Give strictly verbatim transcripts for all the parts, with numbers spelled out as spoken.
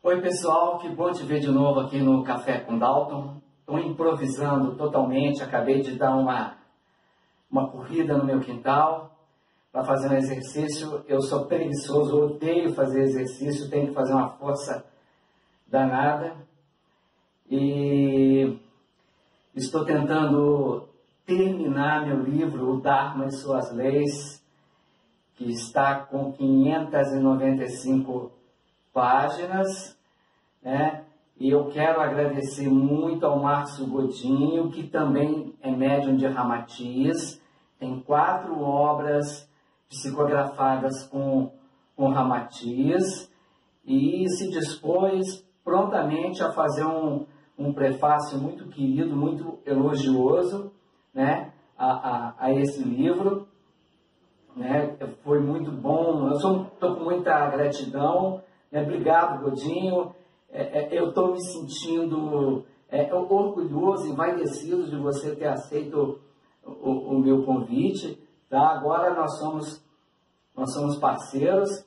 Oi pessoal, que bom te ver de novo aqui no Café com Dalton. Estou improvisando totalmente, acabei de dar uma, uma corrida no meu quintal para fazer um exercício. Eu sou preguiçoso, odeio fazer exercício, tenho que fazer uma força danada. E estou tentando terminar meu livro, O Dharma e Suas Leis, que está com quinhentas e noventa e cinco páginas, né? E eu quero agradecer muito ao Márcio Godinho, que também é médium de Ramatiz, tem quatro obras psicografadas com, com Ramatiz, e se dispôs prontamente a fazer um, um prefácio muito querido, muito elogioso, né, a, a, a esse livro, né? Foi muito bom, eu estou com muita gratidão, né? Obrigado, Godinho. É, é, eu estou me sentindo é, orgulhoso e envaidecido de você ter aceito o, o meu convite, tá? Agora nós somos, nós somos parceiros,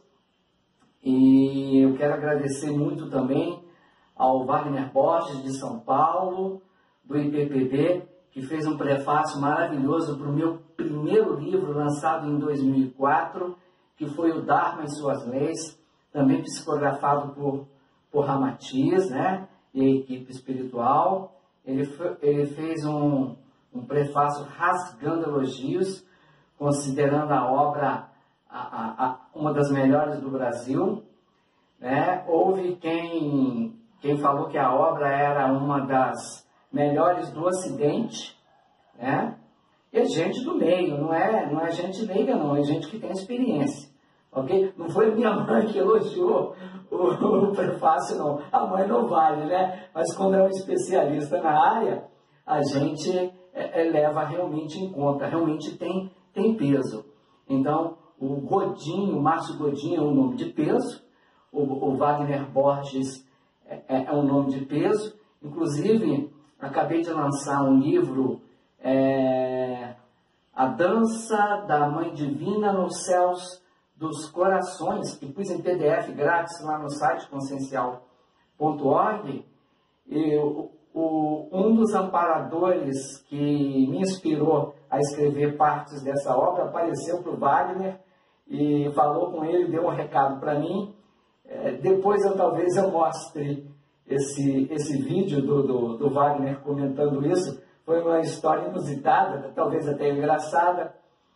e eu quero agradecer muito também ao Wagner Borges, de São Paulo, do I P P B, que fez um prefácio maravilhoso para o meu primeiro livro, lançado em dois mil e quatro, que foi O Dharma e Suas Leis, também psicografado por, por Ramatiz, né, e a equipe espiritual. Ele, foi, ele fez um, um prefácio rasgando elogios, considerando a obra a, a, a, uma das melhores do Brasil, né. Houve quem, quem falou que a obra era uma das melhores do Ocidente, né? E é gente do meio, não é, não é gente leiga não, é gente que tem experiência, ok? Não foi minha mãe que elogiou o, o prefácio não, a mãe não vale, né? Mas quando é um especialista na área, a gente é, é, leva realmente em conta, realmente tem, tem peso. Então, o Godinho, o Márcio Godinho é um nome de peso, o, o Wagner Borges é, é um nome de peso, inclusive acabei de lançar um livro, é, A Dança da Mãe Divina nos Céus dos Corações, que pus em P D F grátis lá no site consciencial ponto org. E o, o, um dos amparadores que me inspirou a escrever partes dessa obra apareceu para o Wagner e falou com ele, deu um recado para mim. É, depois eu talvez eu mostre Esse, esse vídeo do, do, do Wagner comentando isso. Foi uma história inusitada, talvez até engraçada.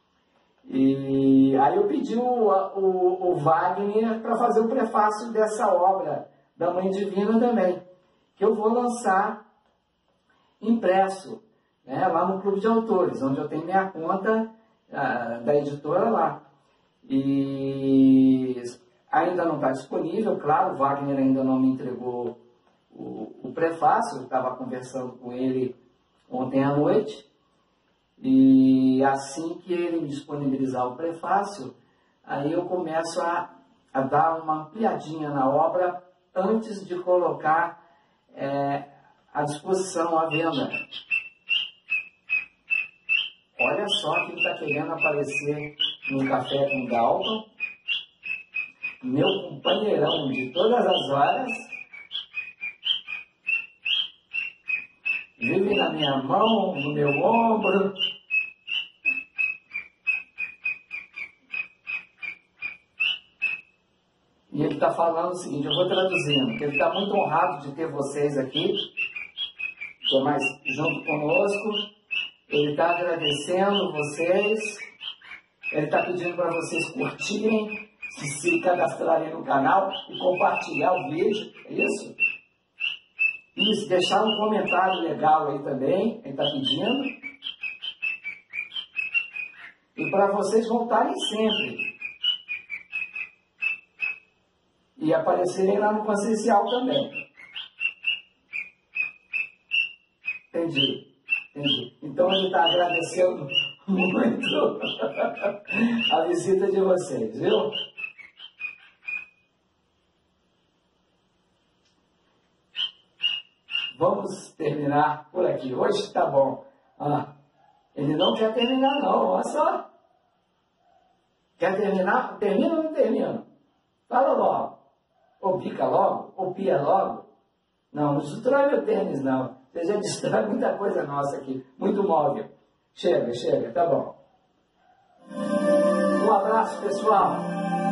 E aí eu pedi o, o, o Wagner para fazer o prefácio dessa obra da Mãe Divina também, que eu vou lançar impresso, né, lá no Clube de Autores, onde eu tenho minha conta a, da editora lá. E ainda não está disponível, claro, o Wagner ainda não me entregou O, o prefácio. Eu estava conversando com ele ontem à noite, e assim que ele me disponibilizar o prefácio, aí eu começo a, a dar uma ampliadinha na obra antes de colocar é, à disposição à venda. Olha só quem está querendo aparecer no Café com Dalton, meu companheirão de todas as horas. Vive na minha mão, no meu ombro. E ele está falando o seguinte, eu vou traduzindo, que ele está muito honrado de ter vocês aqui, mais junto conosco. Ele está agradecendo vocês, ele está pedindo para vocês curtirem, se, se cadastrarem no canal e compartilhar o vídeo, é isso? Isso, deixar um comentário legal aí também, ele está pedindo. E para vocês voltarem sempre. E aparecerem lá no Consciencial também. Entendi, entendi. Então ele está agradecendo muito a visita de vocês, viu? Vamos terminar por aqui. Hoje tá bom. Ah, ele não quer terminar não, olha só. Quer terminar? Termina ou não termina? Fala logo. Ou bica logo, ou pia logo. Não, não destrói meu tênis, não. Você já destrói muita coisa nossa aqui, muito móvel. Chega, chega, tá bom. Um abraço, pessoal.